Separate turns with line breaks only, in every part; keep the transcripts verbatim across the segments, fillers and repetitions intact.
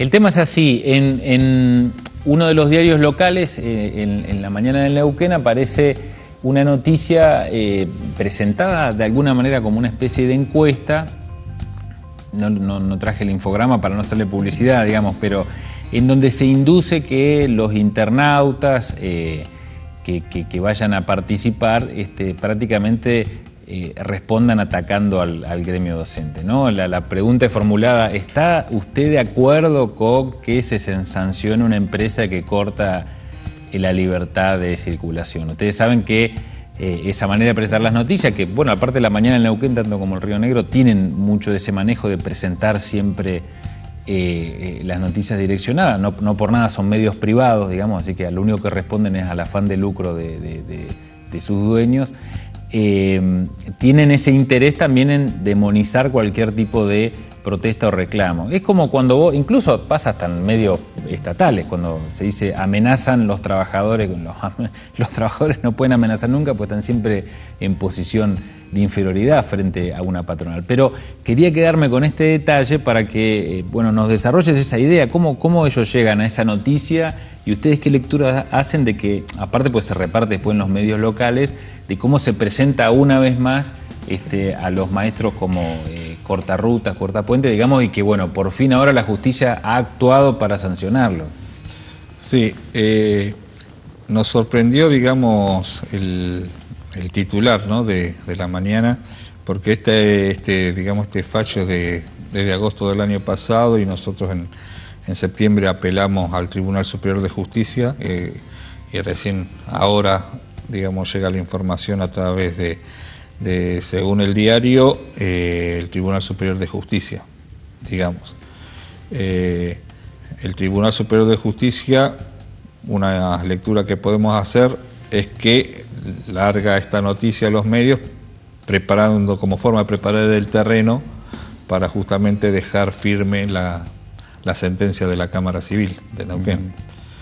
El tema es así, en, en uno de los diarios locales, eh, en, en la mañana del Neuquén, aparece una noticia eh, presentada de alguna manera como una especie de encuesta. No, no, no traje el infograma para no hacerle publicidad, digamos, pero en donde se induce que los internautas eh, que, que, que vayan a participar este, prácticamente eh, respondan atacando al, al gremio docente, ¿no? La, la pregunta es formulada: ¿está usted de acuerdo con que se sancione una empresa que corta la libertad de circulación? Ustedes saben que eh, esa manera de presentar las noticias, que bueno, aparte de la mañana en Neuquén, tanto como el Río Negro, tienen mucho de ese manejo de presentar siempre eh, eh, las noticias direccionadas, no, no por nada son medios privados, digamos, así que lo único que responden es al afán de lucro de, de, de, de sus dueños. Eh, tienen ese interés también en demonizar cualquier tipo de protesta o reclamo. Es como cuando vos, incluso pasa hasta en medios estatales, cuando se dice amenazan los trabajadores, los, los trabajadores no pueden amenazar nunca, pues están siempre en posición de inferioridad frente a una patronal. Pero quería quedarme con este detalle para que eh, bueno, nos desarrolles esa idea, cómo, cómo ellos llegan a esa noticia y ustedes qué lectura hacen de que, aparte pues se reparte después en los medios locales, de cómo se presenta una vez más Este, a los maestros como eh, cortarrutas, cortapuentes, digamos, y que bueno, por fin ahora la justicia ha actuado para sancionarlo.
Sí, eh, nos sorprendió, digamos, el, el titular, ¿no?, de, de la mañana, porque este, este, digamos, este fallo es de, desde agosto del año pasado y nosotros en, en septiembre apelamos al Tribunal Superior de Justicia eh, y recién ahora, digamos, llega la información a través de De, según el diario, eh, el Tribunal Superior de Justicia, digamos. Eh, el Tribunal Superior de Justicia, una lectura que podemos hacer es que larga esta noticia a los medios, preparando como forma de preparar el terreno para justamente dejar firme la, la sentencia de la Cámara Civil de Neuquén. Mm.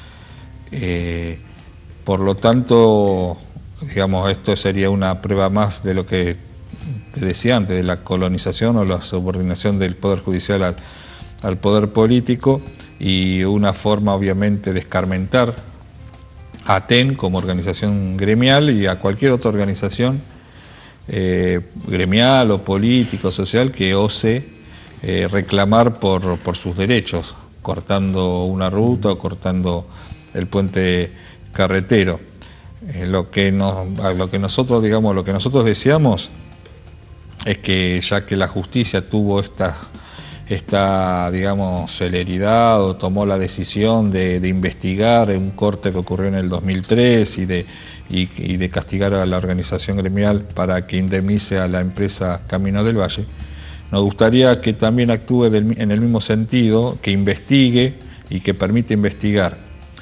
Eh, por lo tanto, digamos, esto sería una prueba más de lo que te decía antes, de la colonización o la subordinación del Poder Judicial al, al Poder Político, y una forma obviamente de escarmentar a ATEN como organización gremial y a cualquier otra organización eh, gremial o político, social, que ose eh, reclamar por, por sus derechos, cortando una ruta o cortando el puente carretero. Eh, lo que nos, lo que nosotros digamos, lo que nosotros deseamos es que, ya que la justicia tuvo esta, esta digamos, celeridad o tomó la decisión de, de investigar un corte que ocurrió en el dos mil tres y de, y, y de castigar a la organización gremial para que indemnice a la empresa Camino del Valle, nos gustaría que también actúe del, en el mismo sentido, que investigue y que permita investigar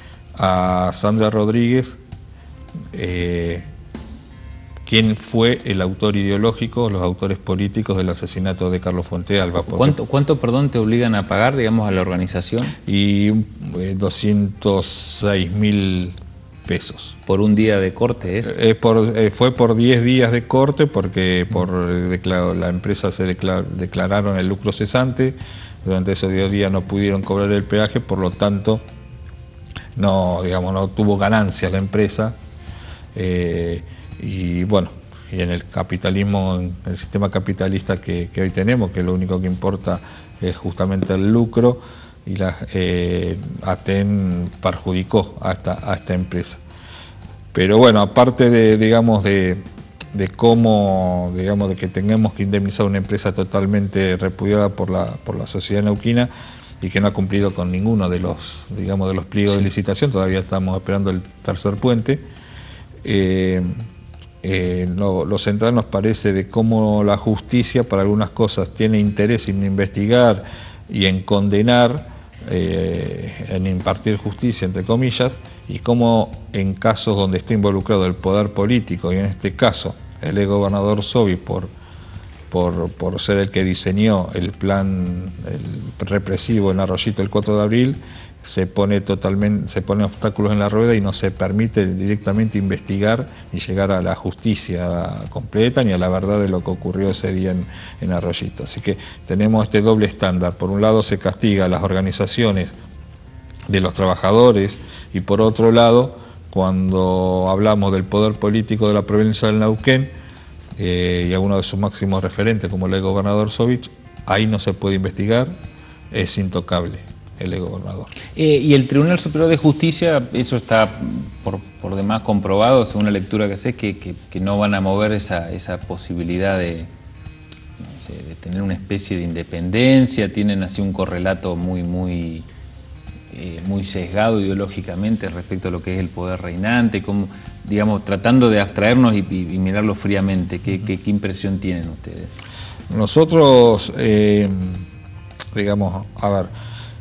a Sandra Rodríguez, Eh, quién fue el autor ideológico, los autores políticos del asesinato de Carlos Fuente Alba.
¿Cuánto, ¿Cuánto, perdón, te obligan a pagar, digamos, a la organización?
Y eh, doscientos seis mil pesos.
¿Por un día de corte? ¿Es?
Eh, por, eh, fue por diez días de corte, porque por declaro, la empresa se declar, declararon el lucro cesante. Durante esos diez días no pudieron cobrar el peaje, por lo tanto no, digamos, no tuvo ganancia la empresa. Eh, y bueno, y en el capitalismo, en el sistema capitalista que, que hoy tenemos, que lo único que importa es justamente el lucro, y la eh, ATEN perjudicó a esta, a esta empresa. Pero bueno, aparte de, digamos, de, de cómo, digamos, de que tengamos que indemnizar una empresa totalmente repudiada por la, por la sociedad neuquina y que no ha cumplido con ninguno de los, digamos, de los pliegos sí. de licitación, todavía estamos esperando el tercer puente. Eh, eh, lo, lo central nos parece de cómo la justicia para algunas cosas tiene interés en investigar y en condenar, eh, en impartir justicia, entre comillas, y cómo en casos donde está involucrado el poder político, y en este caso el ex gobernador Sobi por, por, por ser el que diseñó el plan el represivo en Arroyito el cuatro de abril, se pone totalmente, se pone obstáculos en la rueda y no se permite directamente investigar y llegar a la justicia completa ni a la verdad de lo que ocurrió ese día en, en Arroyito. Así que tenemos este doble estándar. Por un lado se castiga a las organizaciones de los trabajadores y por otro lado, cuando hablamos del poder político de la provincia del Neuquén eh, y alguno de sus máximos referentes como el ex gobernador Sovich, ahí no se puede investigar, es intocable el ex gobernador.
Eh, y el Tribunal Superior de Justicia, eso está por, por demás comprobado, según la lectura que haces, que, que, que no van a mover esa, esa posibilidad de, no sé, de tener una especie de independencia, tienen así un correlato muy, muy... Eh, muy sesgado ideológicamente respecto a lo que es el poder reinante, como, digamos, tratando de abstraernos y, y, y mirarlo fríamente. ¿Qué, qué, qué impresión tienen ustedes?
Nosotros, eh, digamos, a ver,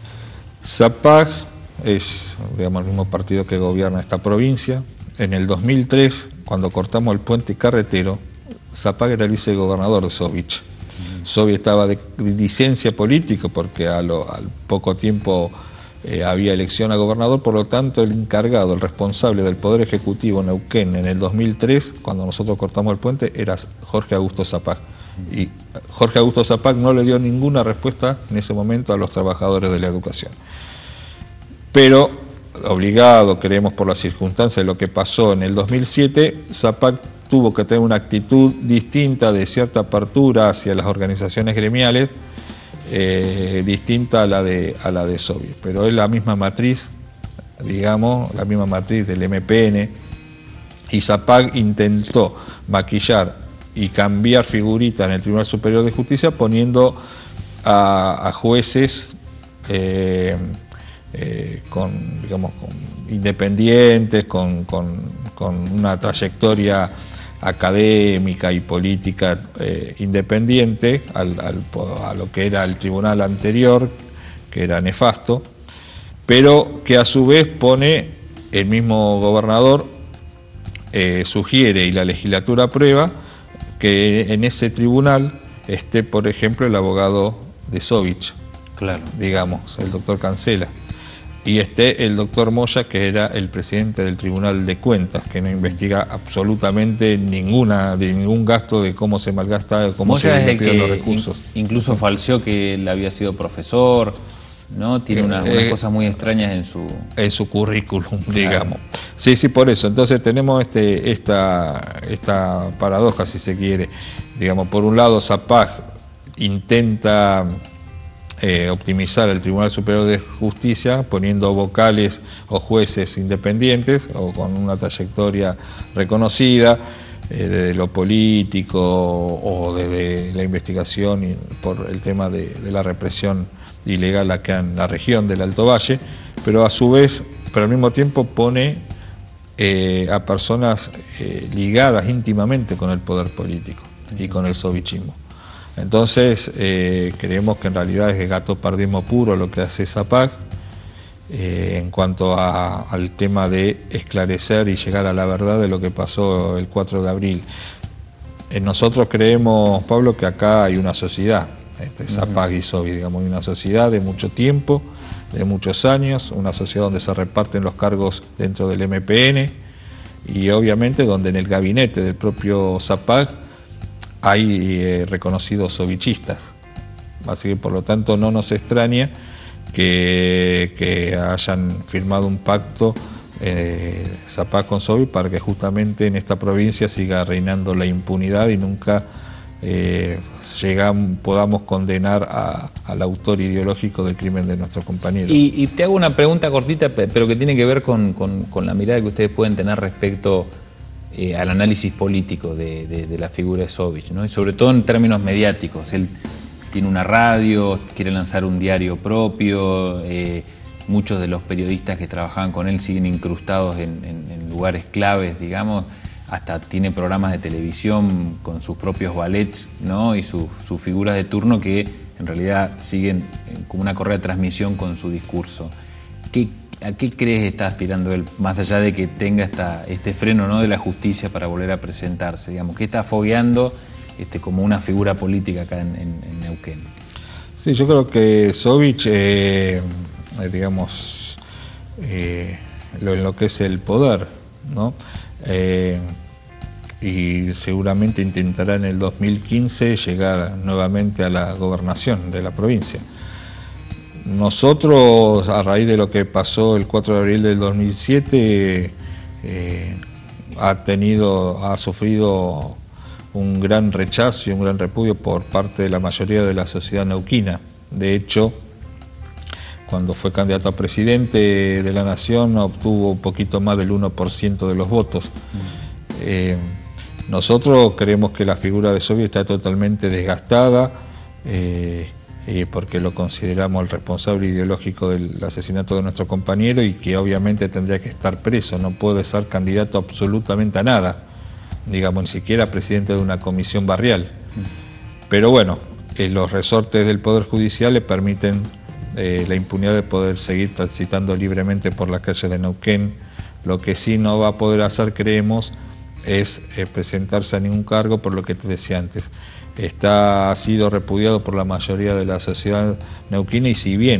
ZAPAC es, digamos, el mismo partido que gobierna esta provincia. En el dos mil tres, cuando cortamos el puente carretero, ZAPAC era el vicegobernador de Sovich. Uh-huh. Sovich estaba de licencia política porque a lo, al poco tiempo Eh, había elección a gobernador, por lo tanto el encargado, el responsable del Poder Ejecutivo Neuquén en el dos mil tres, cuando nosotros cortamos el puente, era Jorge Augusto Zapac. Y Jorge Augusto Zapac no le dio ninguna respuesta en ese momento a los trabajadores de la educación. Pero, obligado, creemos por las circunstancias de lo que pasó en el dos mil siete, Zapac tuvo que tener una actitud distinta, de cierta apertura hacia las organizaciones gremiales, Eh, distinta a la de a la de Sovich, pero es la misma matriz, digamos, la misma matriz del M P N, y Zapac intentó maquillar y cambiar figuritas en el Tribunal Superior de Justicia poniendo a, a jueces eh, eh, con, digamos, con independientes, con, con, con una trayectoria académica y política eh, independiente al, al, a lo que era el tribunal anterior, que era nefasto, pero que a su vez pone, el mismo gobernador eh, sugiere y la legislatura aprueba que en ese tribunal esté, por ejemplo, el abogado de Sovich,
claro,
digamos, el doctor Cancela, y esté el doctor Moya, que era el presidente del Tribunal de Cuentas, que no investiga absolutamente ninguna de ningún gasto de cómo se malgasta, cómo
Moya
se
invertido
los recursos.
In, incluso falseó que él había sido profesor, ¿no? Tiene unas, eh, unas cosas muy extrañas en su...
En su currículum, digamos. Claro. Sí, sí, por eso. Entonces tenemos este, esta, esta paradoja, si se quiere. Digamos, por un lado, Zapac intenta Eh, optimizar el Tribunal Superior de Justicia poniendo vocales o jueces independientes o con una trayectoria reconocida eh, desde lo político o desde la investigación y por el tema de, de la represión ilegal acá en la región del Alto Valle, pero a su vez, pero al mismo tiempo pone eh, a personas eh, ligadas íntimamente con el poder político y con el sovichismo. Entonces, eh, creemos que en realidad es gatopardismo puro lo que hace Zapac eh, en cuanto a, al tema de esclarecer y llegar a la verdad de lo que pasó el cuatro de abril. Eh, nosotros creemos, Pablo, que acá hay una sociedad, este, Zapac y Sovich, digamos, hay una sociedad de mucho tiempo, de muchos años, una sociedad donde se reparten los cargos dentro del M P N y obviamente donde en el gabinete del propio Zapac hay eh, reconocidos sovichistas, así que por lo tanto no nos extraña que, que hayan firmado un pacto eh, Zapac con Sovich para que justamente en esta provincia siga reinando la impunidad y nunca eh, llegamos, podamos condenar a, al autor ideológico del crimen de nuestro compañero.
Y, y te hago una pregunta cortita, pero que tiene que ver con, con, con la mirada que ustedes pueden tener respecto Eh, al análisis político de, de, de la figura de Sovich, ¿no? Y sobre todo en términos mediáticos. Él tiene una radio, quiere lanzar un diario propio, eh, muchos de los periodistas que trabajaban con él siguen incrustados en, en, en lugares claves, digamos, hasta tiene programas de televisión con sus propios ballets, ¿no? Y sus su figuras de turno que en realidad siguen como una correa de transmisión con su discurso. ¿Qué ¿A qué crees que está aspirando él, más allá de que tenga esta, este freno, ¿no?, de la justicia para volver a presentarse? Digamos, ¿qué está fogueando este, como una figura política acá en, en, en Neuquén?
Sí, yo creo que Sovich, eh, digamos, eh, lo, en lo que es el poder, ¿no? Eh, y seguramente intentará en el dos mil quince llegar nuevamente a la gobernación de la provincia. Nosotros, a raíz de lo que pasó el cuatro de abril del dos mil siete, eh, ha tenido, ha sufrido un gran rechazo y un gran repudio por parte de la mayoría de la sociedad neuquina. De hecho, cuando fue candidato a presidente de la Nación, obtuvo un poquito más del uno por ciento de los votos. Mm. Eh, nosotros creemos que la figura de Scioli está totalmente desgastada, eh, eh, porque lo consideramos el responsable ideológico del asesinato de nuestro compañero y que obviamente tendría que estar preso, no puede ser candidato absolutamente a nada, digamos, ni siquiera presidente de una comisión barrial. Pero bueno, eh, los resortes del Poder Judicial le permiten eh, la impunidad de poder seguir transitando libremente por las calles de Neuquén. Lo que sí no va a poder hacer, creemos, es eh, presentarse a ningún cargo, por lo que te decía antes. Está, ha sido repudiado por la mayoría de la sociedad neuquina, y si bien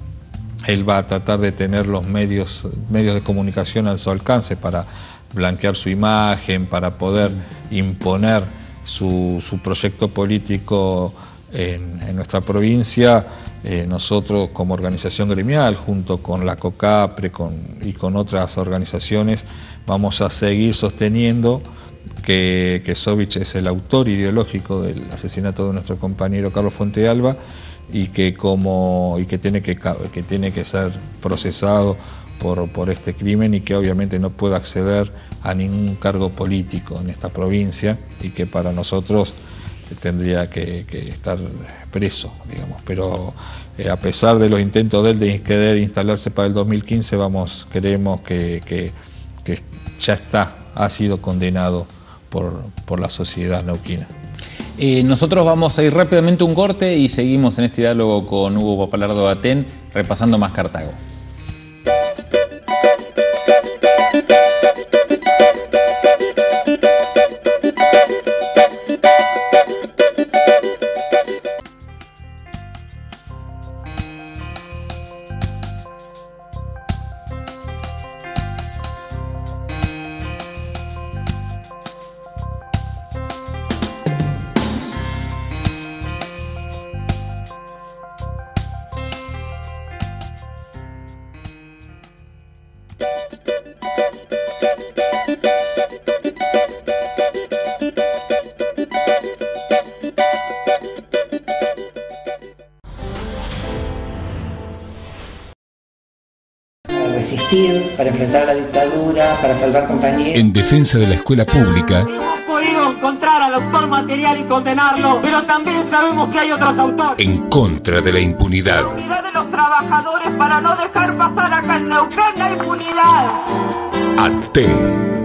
él va a tratar de tener los medios, medios de comunicación a su alcance para blanquear su imagen, para poder imponer su, su proyecto político en, en nuestra provincia, eh, nosotros como organización gremial, junto con la COCAPRE con, y con otras organizaciones, vamos a seguir sosteniendo que, que Scioli es el autor ideológico del asesinato de nuestro compañero Carlos Fontealba y que, como, y que, tiene, que, que tiene que ser procesado por, por este crimen, y que obviamente no puede acceder a ningún cargo político en esta provincia, y que para nosotros tendría que, que estar preso, digamos. Pero eh, a pesar de los intentos de él de querer instalarse para el dos mil quince, vamos, creemos que, que, que ya está, ha sido condenado por, por la sociedad neuquina.
Eh, nosotros vamos a ir rápidamente a un corte y seguimos en este diálogo con Hugo Papalardo Aten, repasando más Cartago.
Resistir, para enfrentar la dictadura, para salvar compañeros.
En defensa de la escuela pública.
Hemos podido encontrar al autor material y condenarlo, pero también sabemos que hay otros autores.
En contra de la impunidad.
La unidad de los trabajadores para no dejar pasar acá en Neuquén la impunidad.
Aten.